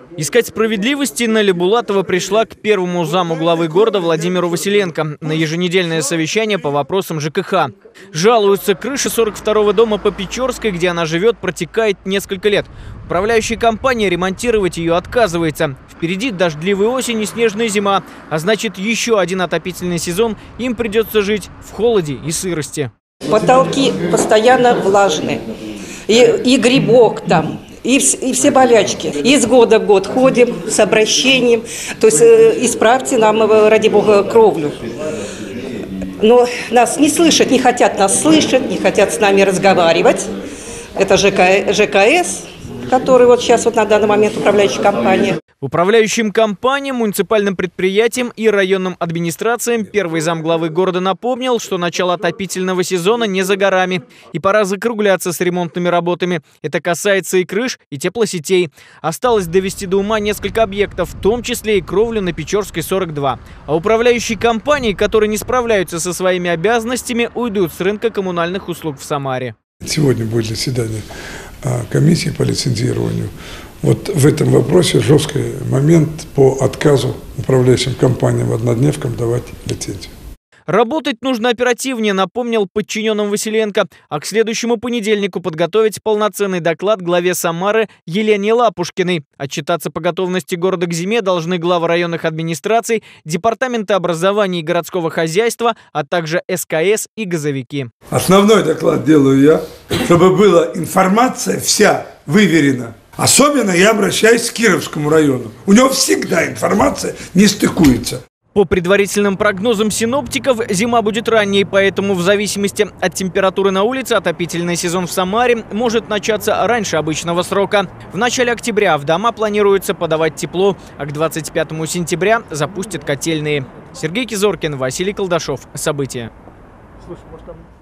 Искать справедливости Нелли Булатова пришла к первому заму главы города Владимиру Василенко на еженедельное совещание по вопросам ЖКХ. Жалуются, крыша 42-го дома по Печорской, где она живет, протекает несколько лет. Управляющая компания ремонтировать ее отказывается. Впереди дождливая осень и снежная зима, а значит, еще один отопительный сезон им придется жить в холоде и сырости. Потолки постоянно влажные, и грибок там. И все болячки. Из года в год ходим с обращением. То есть исправьте нам, ради бога, кровлю. Но нас не слышат, не хотят нас слышать, не хотят с нами разговаривать. Это ЖКС, который вот сейчас на данный момент управляющая компания. Управляющим компаниям, муниципальным предприятиям и районным администрациям первый замглавы города напомнил, что начало отопительного сезона не за горами. И пора закругляться с ремонтными работами. Это касается и крыш, и теплосетей. Осталось довести до ума несколько объектов, в том числе и кровлю на Печорской 42. А управляющие компании, которые не справляются со своими обязанностями, уйдут с рынка коммунальных услуг в Самаре. Сегодня будет заседание комиссии по лицензированию. Вот в этом вопросе жесткий момент по отказу управляющим компаниям однодневкам давать лицензию. Работать нужно оперативнее, напомнил подчиненным Василенко. А к следующему понедельнику подготовить полноценный доклад главе Самары Елене Лапушкиной. Отчитаться по готовности города к зиме должны главы районных администраций, департаменты образования и городского хозяйства, а также СКС и газовики. Основной доклад делаю я, чтобы была информация вся выверена. Особенно я обращаюсь к Кировскому району. У него всегда информация не стыкуется. По предварительным прогнозам синоптиков, зима будет ранней, поэтому в зависимости от температуры на улице отопительный сезон в Самаре может начаться раньше обычного срока. В начале октября в дома планируется подавать тепло, а к 25 сентября запустят котельные. Сергей Кизоркин, Василий Колдашов. События.